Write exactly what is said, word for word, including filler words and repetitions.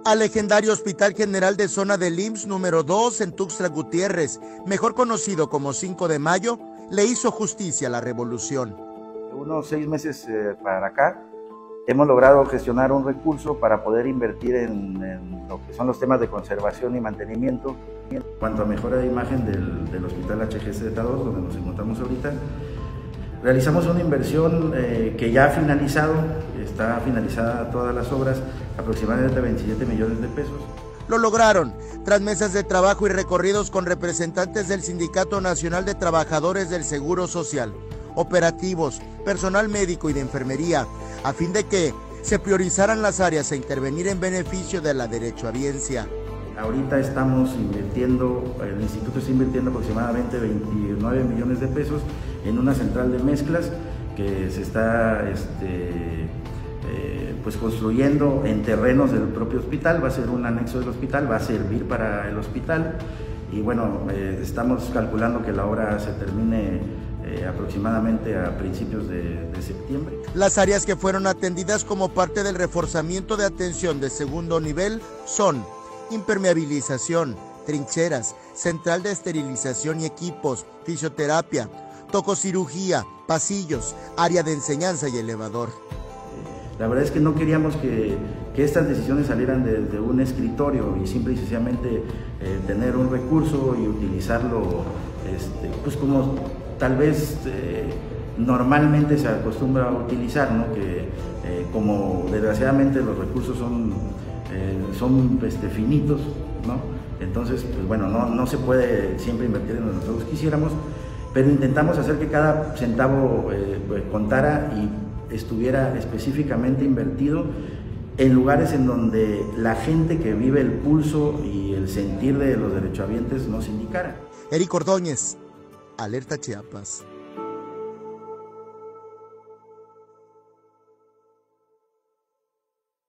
Al legendario Hospital General de Zona del I M S S número dos en Tuxtla Gutiérrez, mejor conocido como cinco de mayo, le hizo justicia a la revolución. Unos seis meses eh, para acá, hemos logrado gestionar un recurso para poder invertir en, en lo que son los temas de conservación y mantenimiento. En cuanto a mejora de imagen del, del Hospital H G Z dos, donde nos encontramos ahorita, realizamos una inversión eh, que ya ha finalizado, está finalizada todas las obras, aproximadamente veintisiete millones de pesos. Lo lograron tras mesas de trabajo y recorridos con representantes del Sindicato Nacional de Trabajadores del Seguro Social, operativos, personal médico y de enfermería, a fin de que se priorizaran las áreas a intervenir en beneficio de la derechohabiencia. Ahorita estamos invirtiendo, el instituto está invirtiendo aproximadamente veintinueve millones de pesos en una central de mezclas que se está este, eh, pues construyendo en terrenos del propio hospital. Va a ser un anexo del hospital, va a servir para el hospital y bueno, eh, estamos calculando que la obra se termine Eh, aproximadamente a principios de, de septiembre. Las áreas que fueron atendidas como parte del reforzamiento de atención de segundo nivel son impermeabilización, trincheras, central de esterilización y equipos, fisioterapia, tococirugía, pasillos, área de enseñanza y elevador. La verdad es que no queríamos que, que estas decisiones salieran de, de un escritorio y simple y sencillamente eh, tener un recurso y utilizarlo este, pues como tal vez eh, normalmente se acostumbra a utilizar, ¿no? Que eh, como desgraciadamente los recursos son, eh, son este, finitos, ¿no? Entonces, pues bueno, no, no se puede siempre invertir en lo que nosotros quisiéramos, pero intentamos hacer que cada centavo eh, pues, contara y estuviera específicamente invertido en lugares en donde la gente que vive el pulso y el sentir de los derechohabientes nos indicara. Eric Ordóñez, Alerta Chiapas.